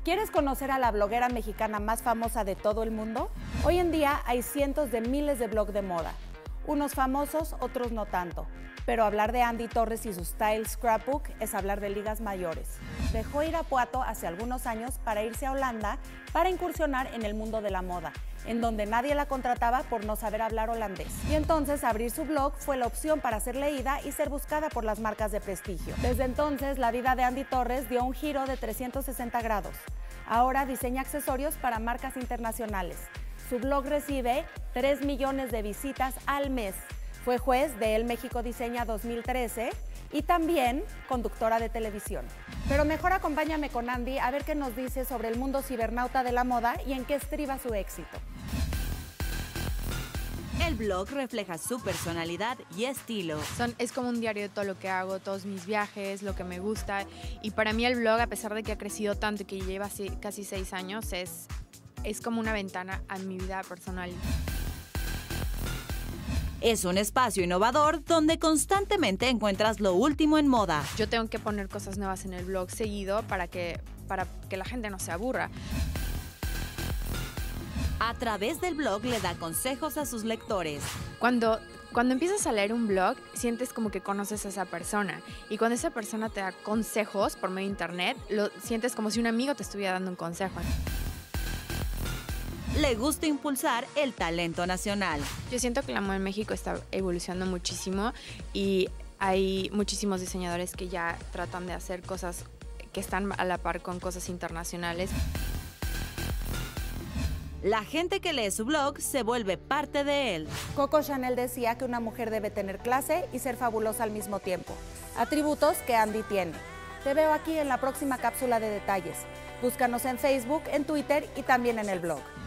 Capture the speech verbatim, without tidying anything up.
¿Quieres conocer a la bloguera mexicana más famosa de todo el mundo? Hoy en día hay cientos de miles de blogs de moda. Unos famosos, otros no tanto. Pero hablar de Andy Torres y su Style Scrapbook es hablar de ligas mayores. Dejó Irapuato hace algunos años para irse a Holanda para incursionar en el mundo de la moda, en donde nadie la contrataba por no saber hablar holandés. Y entonces abrir su blog fue la opción para ser leída y ser buscada por las marcas de prestigio. Desde entonces, la vida de Andy Torres dio un giro de trescientos sesenta grados. Ahora diseña accesorios para marcas internacionales. Su blog recibe tres millones de visitas al mes. Fue juez de El México Diseña dos mil trece y también conductora de televisión. Pero mejor acompáñame con Andy a ver qué nos dice sobre el mundo cibernauta de la moda y en qué estriba su éxito. El blog refleja su personalidad y estilo. Son, es como un diario de todo lo que hago, todos mis viajes, lo que me gusta. Y para mí el blog, a pesar de que ha crecido tanto y que lleva así, casi seis años, es, es como una ventana a mi vida personal. Es un espacio innovador donde constantemente encuentras lo último en moda. Yo tengo que poner cosas nuevas en el blog seguido para que, para que la gente no se aburra. A través del blog le da consejos a sus lectores. Cuando, cuando empiezas a leer un blog, sientes como que conoces a esa persona. Y cuando esa persona te da consejos por medio de internet, lo sientes como si un amigo te estuviera dando un consejo. Le gusta impulsar el talento nacional. Yo siento que la moda en México está evolucionando muchísimo y hay muchísimos diseñadores que ya tratan de hacer cosas que están a la par con cosas internacionales. La gente que lee su blog se vuelve parte de él. Coco Chanel decía que una mujer debe tener clase y ser fabulosa al mismo tiempo. Atributos que Andy tiene. Te veo aquí en la próxima cápsula de detalles. Búscanos en Facebook, en Twitter y también en el blog.